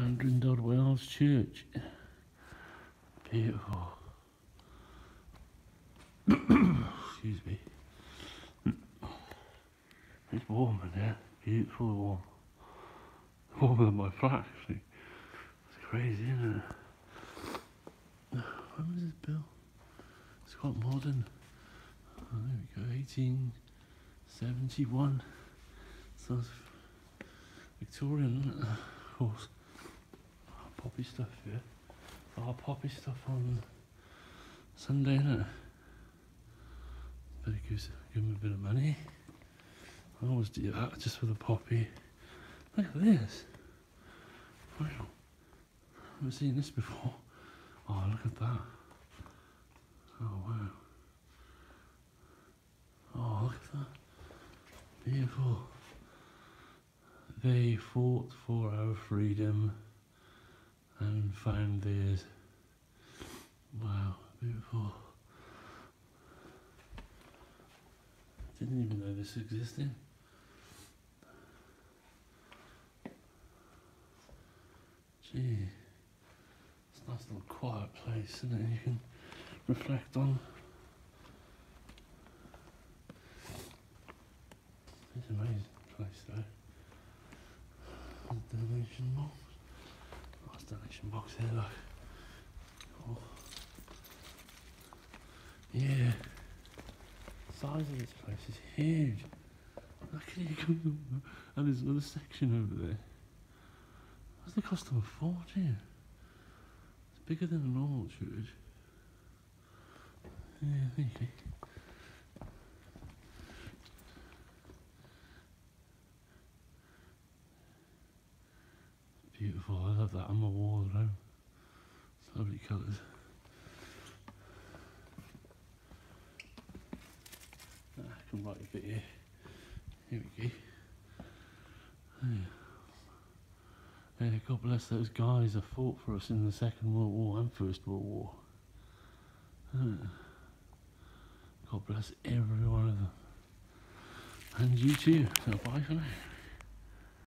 WW2 church. Beautiful. Excuse me. It's warm in there. Beautiful warm. Warmer than my flat actually. It's crazy, isn't it? When was this built? It's quite modern. Oh, there we go, 1871. So it's Victorian, isn't it? Of course. Oh, poppy stuff here. Oh, poppy stuff on Sunday, isn't it? Better give him a bit of money. I always do that just for the poppy. Look at this. Wow. I've never seen this before. Oh, look at that. Oh, wow. Oh, look at that. Beautiful. They fought for our freedom and found theirs. Wow, beautiful. Didn't even know this existed. Gee, it's a nice little quiet place, isn't it? You can reflect on. It's an amazing place though. Donation box. Nice donation box here, look. Oh. Yeah. The size of this place is huge. Look at it. And there's another section over there. What's the cost of a fortune? It's bigger than a normal church. Yeah, thank you. Beautiful, I love that on the wall though. It's lovely colours. I can write a bit here. Here we go. Yeah, God bless those guys that fought for us in the Second World War and First World War. God bless every one of them. And you too. So bye for now.